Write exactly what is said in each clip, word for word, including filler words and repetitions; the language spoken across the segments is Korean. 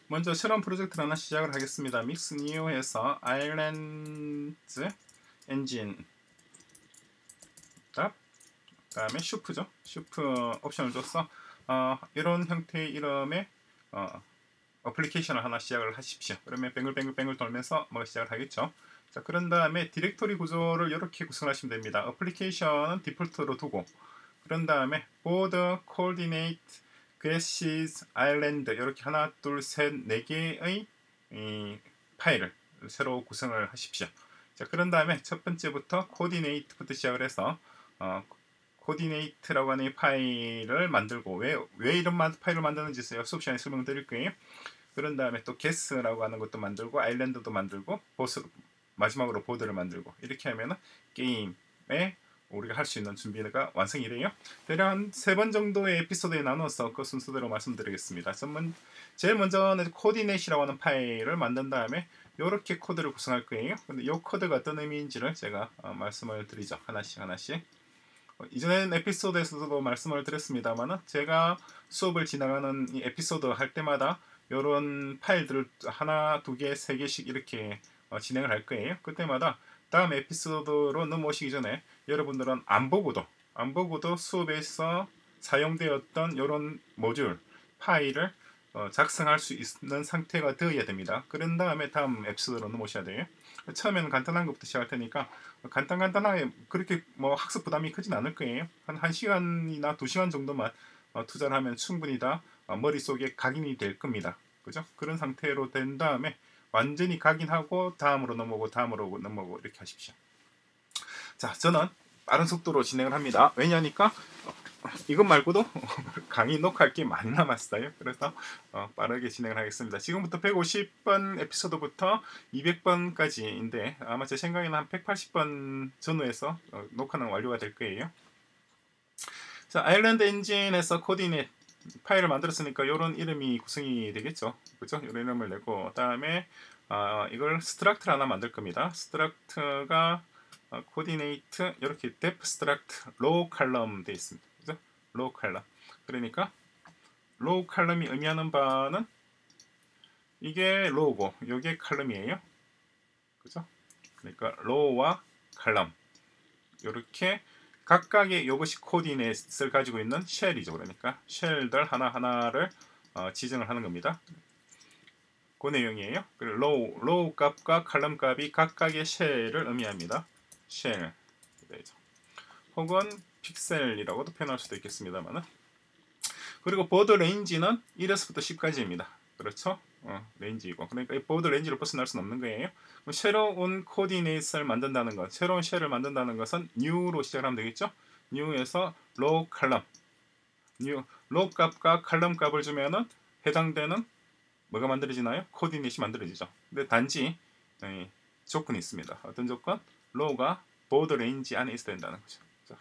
먼저 새로운 프로젝트를 하나 시작을 하겠습니다. 믹스 뉴에서 아일랜드 엔진 답 그다음에 슈프죠. 슈프 옵션을 줘서 어, 이런 형태의 이름의 어, 어플리케이션을 하나 시작을 하십시오. 그러면 뱅글뱅글뱅글 돌면서 뭐가 시작을 하겠죠. 자, 그런 다음에 디렉토리 구조를 이렇게 구성하시면 됩니다. 어플리케이션은 디폴트로 두고, 그런 다음에 보드, 코디네이트, 게시즈, 아일랜드 이렇게 하나, 둘, 셋, 네 개의 이 파일을 새로 구성을 하십시오. 자, 그런 다음에 첫 번째부터 코디네이트부터 시작을 해서 어, 코디네이트라고 하는 이 파일을 만들고, 왜, 왜 이런 파일을 만드는지 수업 시간에 설명드릴 거예요. 그런 다음에 또 게스라고 하는 것도 만들고, 아일랜드도 만들고, 보스, 마지막으로 보드를 만들고, 이렇게 하면은 게임에 우리가 할 수 있는 준비가 완성이 돼요. 대략 한 세 번 정도의 에피소드에 나눠서 그 순서대로 말씀드리겠습니다. 전문, 제일 먼저는 코디네이트라고 하는 파일을 만든 다음에 이렇게 코드를 구성할 거예요. 근데 이 코드가 어떤 의미인지를 제가 어, 말씀을 드리죠. 하나씩 하나씩. 어, 이전에 에피소드에서도 말씀을 드렸습니다만, 제가 수업을 진행하는 이 에피소드 할 때마다 이런 파일들을 하나, 두 개, 세 개씩 이렇게 어, 진행을 할 거예요. 그때마다 다음 에피소드로 넘어오시기 전에 여러분들은 안 보고도 안 보고도 수업에서 사용되었던 이런 모듈 파일을 어, 작성할 수 있는 상태가 되어야 됩니다. 그런 다음에 다음 에피소드로 넘어오셔야 돼요. 처음에는 간단한 것부터 시작할 테니까 간단 간단하게 그렇게 뭐 학습 부담이 크진 않을 거예요. 한 1시간이나 두 시간 정도만 어, 투자를 하면 충분히 다 어, 머릿속에 각인이 될 겁니다. 그죠? 그런 상태로 된 다음에 완전히 각인하고 다음으로 넘어오고 다음으로 넘어오고 이렇게 하십시오. 자, 저는 빠른 속도로 진행을 합니다. 왜냐니까 이것 말고도 강의 녹화할 게 많이 남았어요. 그래서 어, 빠르게 진행을 하겠습니다. 지금부터 백오십 번 에피소드부터 이백 번까지인데 아마 제 생각에는 한 백팔십 번 전후에서 어, 녹화는 완료가 될 거예요. 자, 아일랜드 엔진에서 코디네이트 파일을 만들었으니까 이런 이름이 구성이 되겠죠. 그죠? 이런 이름을 내고 그다음에 어, 이걸 스트럭트 하나 만들 겁니다. 스트럭트가 어, 코디네이트 이렇게 데프 스트럭트 로우 칼럼 되어 있습니다. 그죠? 로우 칼럼. 그러니까 로우 칼럼이 의미하는 바는 이게 로우고 이게 칼럼이에요. 그죠? 그러니까 로우와 칼럼 이렇게 각각의 이것이 코디네이트를 가지고 있는 쉘이죠. 그러니까 쉘들 하나하나를 어, 지정을 하는 겁니다. 그 내용이에요. 로우, 로우 값과 칼럼 값이 각각의 쉘을 의미합니다. 쉘. 혹은 픽셀이라고도 표현할 수도 있겠습니다만. 그리고 보드 레인지는 일에서부터 십까지입니다. 그렇죠? 어, 레인지이고. 그러니까 이 보드 레인지를 벗어날 수는 없는 거예요. 새로운 코디네이트를 만든다는 것, 새로운 쉘을 만든다는 것은 new로 시작하면 되겠죠? new에서 row 칼럼, new, row 값과 칼럼 값을 주면은 해당되는 뭐가 만들어지나요? 코디네이트가 만들어지죠. 근데 단지 네, 조건이 있습니다. 어떤 조건? row가 보드 레인지 안에 있어야 된다는 거죠.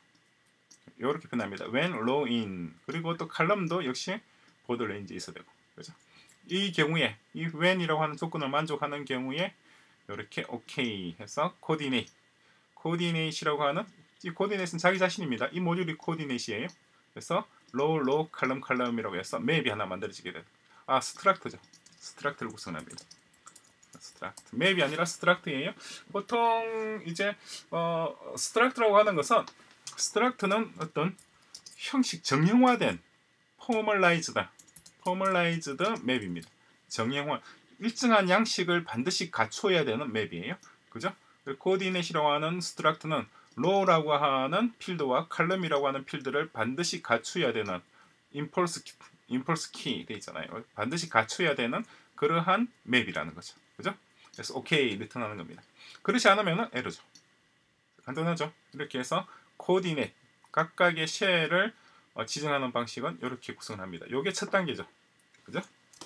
이렇게 표현합니다. when row in 그리고 또 칼럼도 역시 보드 레인지에 있어야 되고 그죠? 이 경우에 이 when이라고 하는 조건을 만족하는 경우에 이렇게 OK 해서 코디네이트 코디네이트라고 하는 이 코디네이트는 자기 자신입니다. 이 모듈이 코디네이트예요. 그래서 row row 칼럼 칼럼이라고 해서 맵이 하나 만들어지게 돼요. 아 스트럭트죠. 스트럭트를 구성합니다. 스트럭트 맵이 아니라 스트럭트예요. 보통 이제 어, 스트럭트라고 하는 것은 스트럭트는 어떤 형식 정형화된 포멀라이즈다. 포멀라이즈드 맵입니다. 정형화 일정한 양식을 반드시 갖춰야 되는 맵이에요. 그죠? 코디네이트라고 하는 스트럭트는 row라고 하는 필드와 칼럼이라고 하는 필드를 반드시 갖춰야 되는 임펄스 임펄스 키 돼 있잖아요. 반드시 갖춰야 되는 그러한 맵이라는 거죠. 그죠? 그래서 오케이 리턴하는 겁니다. 그렇지 않으면 에러죠. 간단하죠? 이렇게 해서 코디네이트 각각의 쉘을 어, 지정하는 방식은 이렇게 구성합니다. 이게 첫 단계죠. 그죠?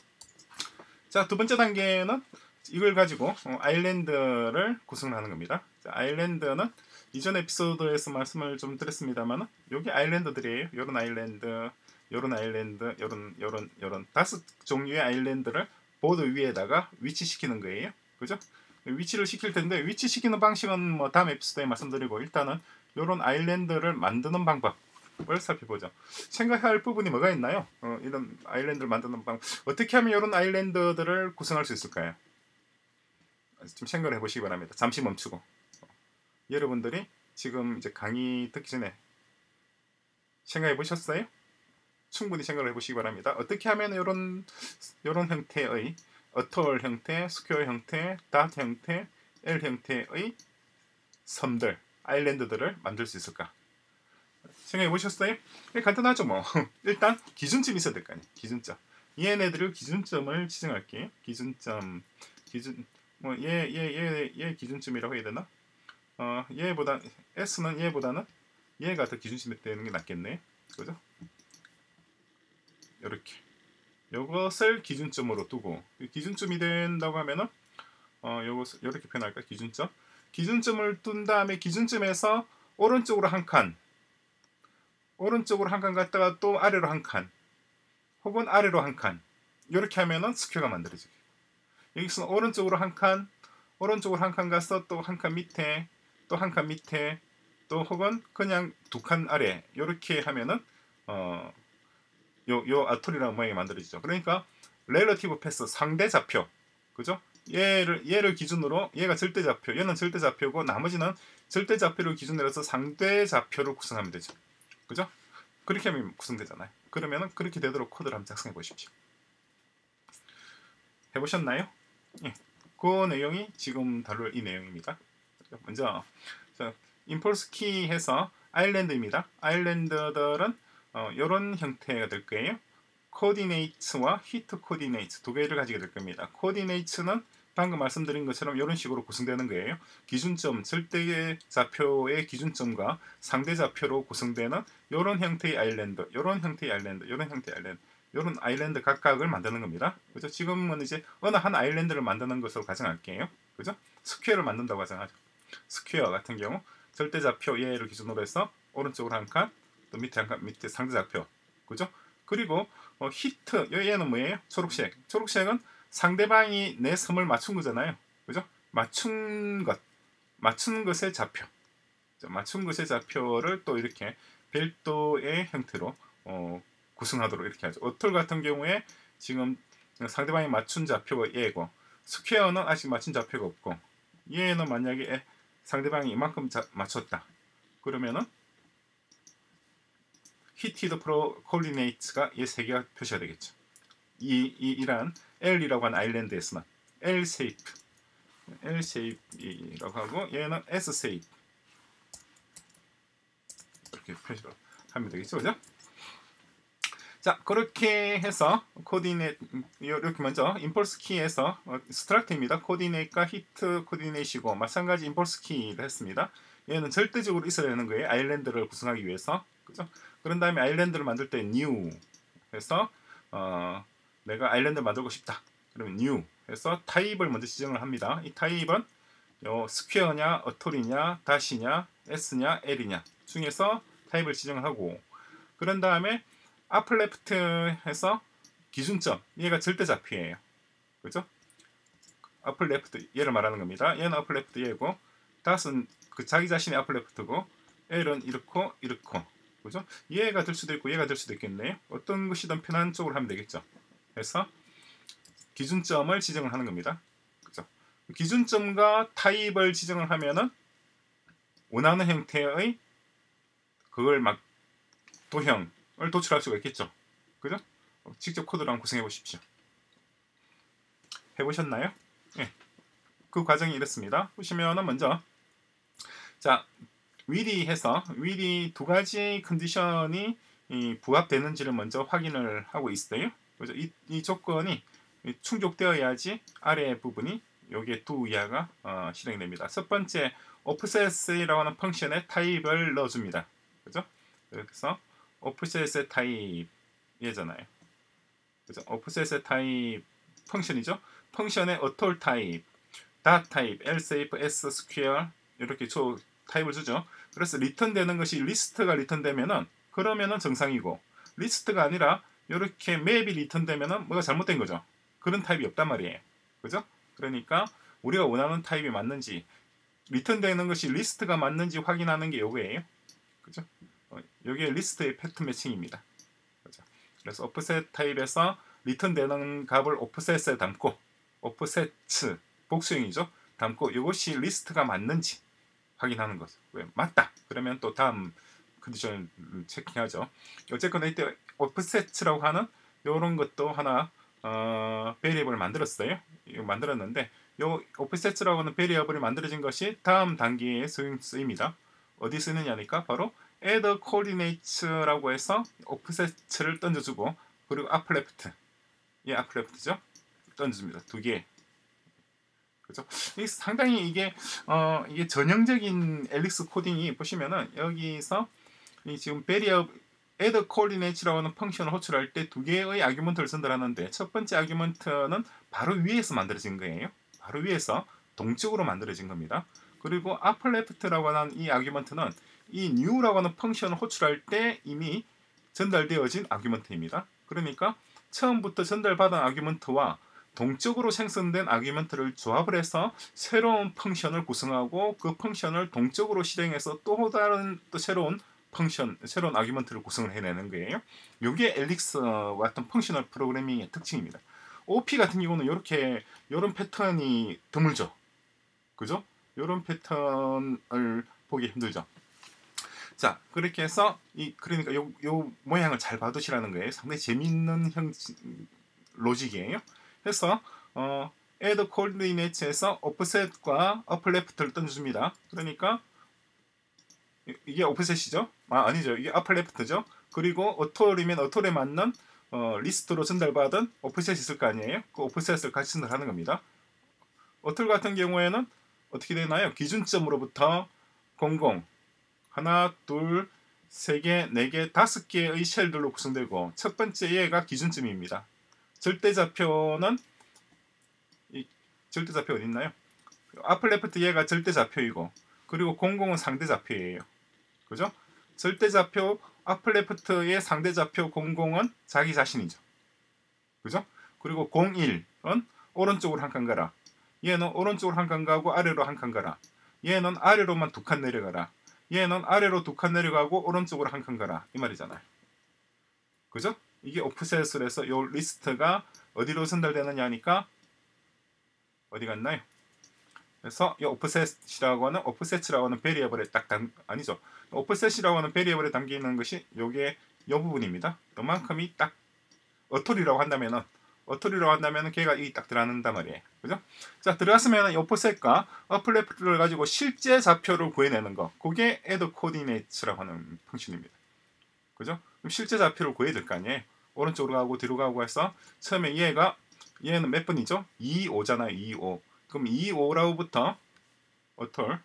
자, 두 번째 단계는 이걸 가지고 어, 아일랜드를 구성하는 겁니다. 자, 아일랜드는 이전 에피소드에서 말씀을 좀 드렸습니다만 여기 아일랜드들이에요. 요런 아일랜드, 요런 아일랜드, 요런 요런 요런 다섯 종류의 아일랜드를 보드 위에다가 위치시키는 거예요. 그죠? 위치를 시킬 텐데 위치시키는 방식은 뭐 다음 에피소드에 말씀드리고 일단은 요런 아일랜드를 만드는 방법 뭘 살펴보죠. 생각할 부분이 뭐가 있나요? 어, 이런 아일랜드를 만드는 방 어떻게 하면 이런 아일랜드들을 구성할 수 있을까요? 좀 생각을 해보시기 바랍니다. 잠시 멈추고 여러분들이 지금 이제 강의 듣기 전에 생각해 보셨어요? 충분히 생각을 해보시기 바랍니다. 어떻게 하면 이런 이런 형태의 어톨 형태, 스퀘어 형태, 닷 형태, L 형태의 섬들, 아일랜드들을 만들 수 있을까? 생각해 보셨어요? 간단하죠 뭐. 일단 기준점이 있어야 될 거 아니에요. 기준점. 얘네들을 기준점을 지정할게요. 기준점, 기준 뭐 얘 얘 얘 얘 기준점이라고 해야 되나? 어 얘보다 S는 얘보다는 얘가 더 기준점이 되는 게 낫겠네. 그죠? 이렇게 요것을 기준점으로 두고 기준점이 된다고 하면은 어 요것을 이렇게 표현할까? 기준점. 기준점을 둔 다음에 기준점에서 오른쪽으로 한 칸, 오른쪽으로 한 칸 갔다가 또 아래로 한 칸, 혹은 아래로 한 칸. 이렇게 하면은 스퀘어가 만들어지게. 여기서 오른쪽으로 한 칸, 오른쪽으로 한 칸 가서 또 한 칸 밑에, 또 한 칸 밑에, 또 혹은 그냥 두 칸 아래. 이렇게 하면은 어, 요, 요 아톨이라는 모양이 만들어지죠. 그러니까 렐러티브 패스 상대 좌표, 그죠? 얘를 얘를 기준으로 얘가 절대 좌표, 얘는 절대 좌표고 나머지는 절대 좌표를 기준으로 해서 상대 좌표를 구성하면 되죠. 그죠? 그렇게 하면 구성되잖아요. 그러면은 그렇게 되도록 코드를 한번 작성해 보십시오. 해보셨나요? 예. 그 내용이 지금 다룰 이 내용입니다. 먼저 임펄스 키 해서 아일랜드입니다. 아일랜드들은 어, 이런 형태가 될 거예요. 코디네이츠와 히트 코디네이츠 두 개를 가지게 될 겁니다. 코디네이츠는 방금 말씀드린 것처럼 이런 식으로 구성되는 거예요. 기준점, 절대 좌표의 기준점과 상대 좌표로 구성되는 이런 형태의 아일랜드, 이런 형태의 아일랜드, 이런 형태의 아일랜드, 이런 아일랜드 각각을 만드는 겁니다. 그죠? 지금은 이제 어느 한 아일랜드를 만드는 것으로 가정할게요. 그죠? 스퀘어를 만든다고 가정하죠. 스퀘어 같은 경우 절대 좌표 얘를 기준으로 해서 오른쪽으로 한 칸, 또 밑에 한 칸, 밑에 상대 좌표, 그죠? 그리고 어, 히트, 얘는 뭐예요? 초록색. 초록색은 상대방이 내 섬을 맞춘 거잖아요. 그죠? 맞춘 것, 맞춘 것의 좌표. 맞춘 것의 좌표를 또 이렇게 별도의 형태로 어, 구성하도록 이렇게 하죠. 어톨 같은 경우에 지금 상대방이 맞춘 좌표가 얘고, 스퀘어는 아직 맞춘 좌표가 없고, 얘는 만약에 상대방이 이만큼 자, 맞췄다. 그러면은 히티드 프로 콜리네이츠가 이 세 개가 표시가 되겠죠. 이, 이 이란 L이라고 하는 아일랜드에서는 L 쉐이프, L 쉐이프라고 하고 얘는 S 쉐이프 이렇게 표시를 하면 되겠죠, 그죠? 자, 그렇게 해서 코디네이트 이렇게 먼저 임펄스 키에서 어, 스트럭트입니다. 코디네이트가 히트 코디네이트이고 마찬가지 임펄스 키를 했습니다. 얘는 절대적으로 있어야 되는 거예요. 아일랜드를 구성하기 위해서, 그죠? 그런 다음에 아일랜드를 만들 때 new 해서 어, 내가 아일랜드 만들고 싶다. 그러면 new 해서 타입을 먼저 지정을 합니다. 이 타입은 요 스퀘어냐, 어톨이냐, 닷이냐, S냐, L이냐 중에서 타입을 지정을 하고, 그런 다음에 upper left 해서 기준점, 얘가 절대 좌표예요. 그죠? upper left 얘를 말하는 겁니다. 얘는 upper left 얘고, 닷은 그 자기 자신의 upper left고, L은 이렇고 이렇고, 그죠? 얘가 될 수도 있고 얘가 될 수도 있겠네요. 어떤 것이든 편한 쪽으로 하면 되겠죠. 그래서 기준점을 지정을 하는 겁니다. 그죠? 기준점과 타입을 지정을 하면은 원하는 형태의 그걸 막 도형을 도출할 수가 있겠죠. 그죠? 직접 코드를 한번 구성해 보십시오. 해보셨나요? 예. 그 과정이 이렇습니다. 보시면은 먼저 자 위디 해서 위디 두 가지 컨디션이 이 부합되는지를 먼저 확인을 하고 있어요. 그죠? 이, 이 조건이 충족되어야지 아래 부분이 여기에 두 이하가 어, 실행이 됩니다. 첫 번째 offset이라고 하는 펑션에 타입을 넣어줍니다. 그죠? 그래서 offset의 타입 얘잖아요. 그죠? offset의 타입 펑션이죠. 펑션의 어톨 타입, 닷 타입, else, s, square 이렇게 조 타입을 주죠. 그래서 리턴 되는 것이 리스트가 리턴 되면은 그러면은 정상이고, 리스트가 아니라 이렇게 맵이 리턴 되면은 뭐가 잘못된 거죠. 그런 타입이 없단 말이에요. 그죠? 그러니까 우리가 원하는 타입이 맞는지, 리턴 되는 것이 리스트가 맞는지 확인하는 게 요거예요. 그죠? 어, 이게 리스트의 패턴 매칭입니다. 그죠? 그래서 오프셋 타입에서 리턴되는 값을 오프셋에 담고 오프셋츠 복수형이죠. 담고 이것이 리스트가 맞는지 확인하는 것. 왜 맞다. 그러면 또 다음 컨디션을 체킹하죠. 어쨌거나 이때 오프셋라고 하는 이런 것도 하나 어, 베리어블을 만들었어요. 이거 만들었는데 요 오프셋라고 하는 베리어블이 만들어진 것이 다음 단계에 쓰입니다. 어디 쓰느냐니까 바로 add coordinates라고 해서 오프셋을 던져주고 그리고 upLeft 예, upLeft죠. 던져줍니다. 두 개. 그죠? 이게 상당히 이게 어 이게 전형적인 엘릭스 코딩이 보시면은 여기서 이 지금 베리어 add coordinates라고 하는 펑션을 호출할 때 두 개의 아규먼트를 전달하는데 첫 번째 아규먼트는 바로 위에서 만들어진 거예요. 바로 위에서 동쪽으로 만들어진 겁니다. 그리고 upLeft라고 하는 이 아규먼트는 이 new라고 하는 펑션을 호출할 때 이미 전달되어진 아규먼트입니다. 그러니까 처음부터 전달받은 아규먼트와 동적으로 생성된 아규먼트를 조합을 해서 새로운 펑션을 구성하고 그 펑션을 동적으로 실행해서 또 다른 또 새로운 펑션, 새로운 아규먼트를 구성을 해내는 거예요. 이게 엘릭스와 같은 펑셔널 프로그래밍의 특징입니다. 오피 같은 경우는 이렇게 이런 패턴이 드물죠. 그죠? 이런 패턴을 보기 힘들죠. 자, 그렇게 해서 이 그러니까 요, 요 모양을 잘 봐두시라는 거예요. 상당히 재밌는 형 로직이에요. 그래서 어, add coordinates에서 offset과 upleft를 던져줍니다. 그러니까 이게 offset이죠. 아, 아니죠. 이게 upleft죠. 그리고 어토리면 어토에 맞는 어, 리스트로 전달받은 offset이 있을 거 아니에요. 그 offset을 같이 전달하는 겁니다. 어톨 같은 경우에는 어떻게 되나요? 기준점으로부터 공공 하나, 둘, 세 개, 네 개, 다섯 개의 쉘들로 구성되고 첫 번째 얘가 기준점입니다. 절대좌표는 이 절대좌표 어디 있나요? upLeft 얘가 절대좌표이고 그리고 공공은 상대좌표예요. 그죠? 절대좌표 upLeft의 상대좌표 공공은 자기 자신이죠. 그죠? 그리고 공일은 오른쪽으로 한 칸 가라. 얘는 오른쪽으로 한 칸 가고 아래로 한 칸 가라. 얘는 아래로만 두 칸 내려가라. 얘는 아래로 두 칸 내려가고 오른쪽으로 한 칸 가라. 이 말이잖아요. 그죠? 이게 오프셋을 해서 이 리스트가 어디로 전달되느냐 하니까 어디 갔나요? 그래서 이 오프셋이라고 하는 오프셋이라고 하는 베리어블에 딱 단, 아니죠. 오프셋이라고 하는 베리어블에 담겨 있는 것이 요게 요 부분입니다. 요만큼이 딱 어토리라고 한다면은 어토리라고 한다면은 걔가 이 딱 들어간단 말이에요. 그죠? 자, 들어갔으면 이 오프셋과 upleft를 가지고 실제 좌표를 구해내는 거. 그게 add coordinates라고 하는 펑션입니다. 그죠? 그럼 실제 좌표를 구해야 될 거 아니에요. 오른쪽으로 가고 뒤로 가고 해서 처음에 얘가 얘는 몇 번이죠? 이십오잖아요. 이십오. 그럼 이십오로부터 어톨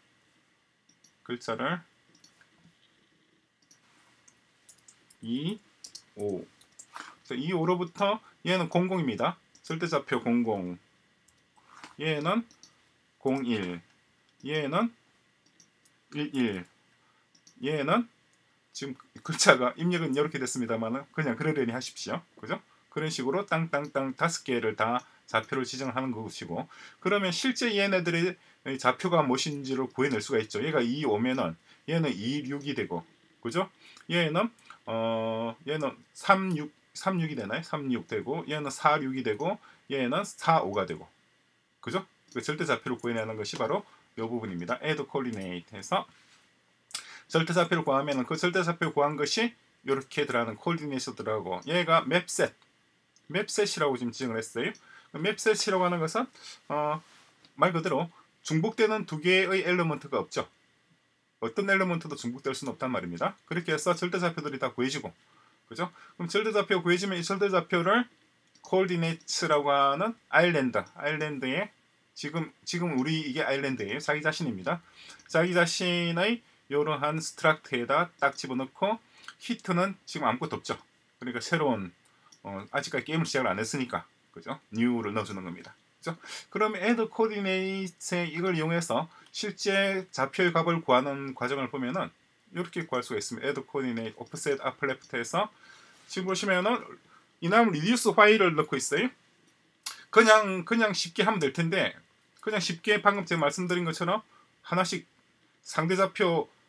글자를 이십오. 그래서 이십오로부터 얘는 공공입니다. 절대좌표 공공. 얘는 공일. 얘는 일일. 얘는 지금 글자가 입력은 이렇게 됐습니다만 그냥 그러려니 하십시오. 그죠? 그런 식으로 땅땅땅 다섯 개를 다 좌표를 지정하는 것이고 그러면 실제 얘네들의 좌표가 무엇인지를 구해낼 수가 있죠. 얘가 이십오면은 얘는 이십육이 되고 그죠? 얘는 어 얘는 삼십육 삼십육이 되나요? 삼십육 되고 얘는 사십육이 되고 얘는 사십오가 되고 그죠? 그 절대좌표를 구해내는 것이 바로 이 부분입니다. add coordinate에서 절대좌표를 구하면 그 절대좌표를 구한 것이 이렇게 들어가는 코디네이션 들어가고 얘가 맵셋 맵셋이라고 지금 지정을 했어요. 맵셋이라고 하는 것은 어, 말 그대로 중복되는 두 개의 엘리먼트가 없죠. 어떤 엘리먼트도 중복될 수는 없단 말입니다. 그렇게 해서 절대좌표들이 다 구해지고 그죠? 그럼 절대좌표 구해지면 이 절대좌표를 코디네이트라고 하는 아일랜드 아일랜드에 지금 지금 우리 이게 아일랜드예요. 자기 자신입니다. 자기 자신의 이러한 스트럭트에다 딱 집어넣고 히트는 지금 아무것도 없죠. 그러니까 새로운 어, 아직까지 게임을 시작을 안 했으니까 그죠? 뉴를 넣어주는 겁니다. 그죠? 그럼 add coordinate에 이걸 이용해서 실제 좌표의 값을 구하는 과정을 보면은 이렇게 구할 수가 있습니다. add coordinate offset upleft에서 지금 보시면은 이남 reduce while을 넣고 있어요. 그냥 그냥 쉽게 하면 될 텐데 그냥 쉽게 방금 제가 말씀드린 것처럼 하나씩 상대 좌표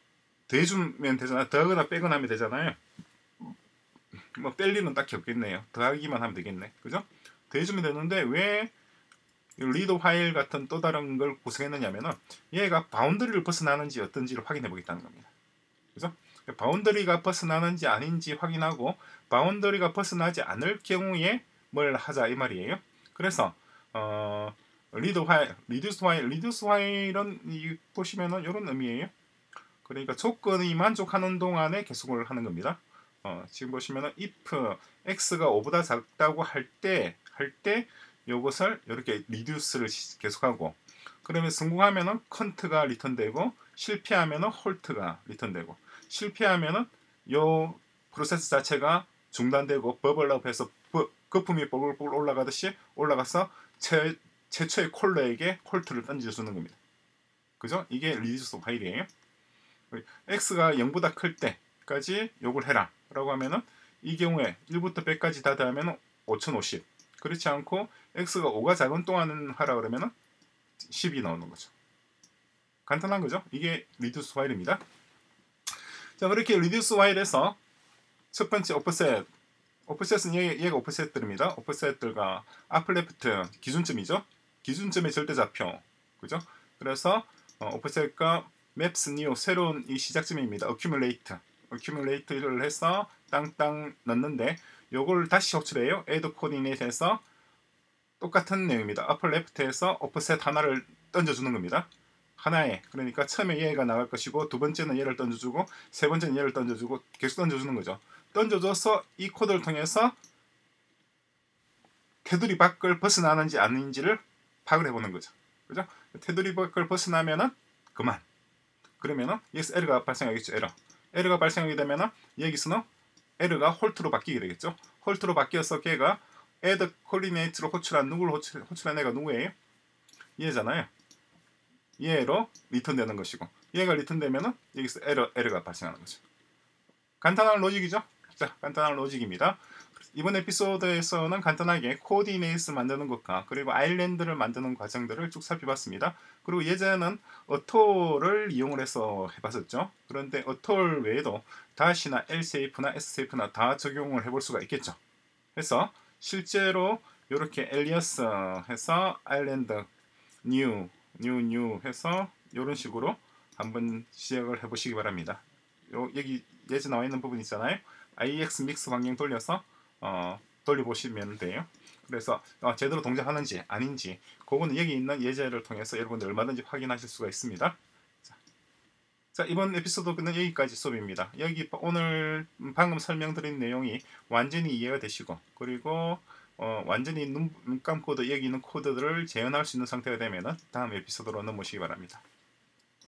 더해주면 되잖아요. 더하거나 빼거나 하면 되잖아요. 뭐 뺄 일은 딱히 없겠네요. 더하기만 하면 되겠네. 그죠? 더해주면 되는데 왜 리드 화일 같은 또 다른 걸 구성했느냐면은 얘가 바운더리를 벗어나는지 어떤지를 확인해 보겠다는 겁니다. 그죠? 바운더리가 벗어나는지 아닌지 확인하고 바운더리가 벗어나지 않을 경우에 뭘 하자 이 말이에요. 그래서 어 리드 화일, 리듀스 화일, 리듀스 화일은 이 보시면은 이런 의미예요. 그러니까 조건이 만족하는 동안에 계속을 하는 겁니다. 어, 지금 보시면은 if x가 오보다 작다고 할 때 할 때 요것을 이렇게 리듀스를 계속하고 그러면 성공하면은 컨트가 리턴되고 실패하면은 홀트가 리턴되고 실패하면은 요 프로세스 자체가 중단되고 버블업해서 거품이 뽀글뽀글 올라가듯이 올라가서 최, 최초의 콜러에게 홀트를 던져주는 겁니다. 그죠? 이게 리듀스 파일이에요. x가 영보다 클 때까지 요걸 해라 라고 하면은 이 경우에 일부터 백까지 다 더하면 오천오십. 그렇지 않고 x가 오가 작은 동안 하라 그러면은 십이 나오는 거죠. 간단한 거죠. 이게 리듀스 화일입니다. 자, 그렇게 리듀스 화일에서 첫 번째 오프셋. 오프셋은 얘, 얘가 오프셋들입니다. 오프셋들과 아플레프트 기준점이죠. 기준점의 절대좌표. 그죠? 그래서 어, 오프셋과 maps new 새로운 이 시작점입니다. accumulate. accumulate를 해서 땅땅 넣는데 요걸 다시 호출해요. add coordinate에서 똑같은 내용입니다. upper left에서 offset 하나를 던져주는 겁니다. 하나에 그러니까 처음에 얘가 나갈 것이고 두 번째는 얘를 던져주고 세 번째는 얘를 던져주고 계속 던져주는 거죠. 던져줘서 이 코드를 통해서 테두리 밖을 벗어나는지 아닌지를 파악을 해보는 거죠. 그죠? 테두리 밖을 벗어나면은 그만. 그러면은 여기서 에러가 발생하겠죠. 에러. 에러가 발생하게 되면은 여기서는 에러가 홀트로 바뀌게 되겠죠. 홀트로 바뀌어서 걔가 add coordinate로 호출한 누구를 호출, 호출한 애가 누구예요? 얘잖아요. 얘로 리턴되는 것이고 얘가 리턴되면은 여기서 에러, 에러가 발생하는 거죠. 간단한 로직이죠. 자, 간단한 로직입니다. 이번 에피소드에서는 간단하게 코디네이트 만드는 것과 그리고 아일랜드를 만드는 과정들을 쭉 살펴봤습니다. 그리고 예전에는 어토를 이용을 해서 해봤었죠. 그런데 어토 외에도 다시나 엘세이프나 에스세이프나 다 적용을 해볼 수가 있겠죠. 그래서 실제로 이렇게 엘리어스 해서 아일랜드 뉴, 뉴, 뉴 해서 이런 식으로 한번 시작을 해보시기 바랍니다. 요, 여기 예전 나와 있는 부분 있잖아요. 아이엑스 믹스 환경 돌려서 어, 돌려보시면 돼요. 그래서 어, 제대로 동작하는지 아닌지 그거는 여기 있는 예제를 통해서 여러분들 얼마든지 확인하실 수가 있습니다. 자, 자 이번 에피소드는 여기까지 수업입니다. 여기 오늘 방금 설명드린 내용이 완전히 이해가 되시고 그리고 어, 완전히 눈, 눈 감고도 여기 있는 코드들을 재현할 수 있는 상태가 되면 다음 에피소드로 넘어오시기 바랍니다.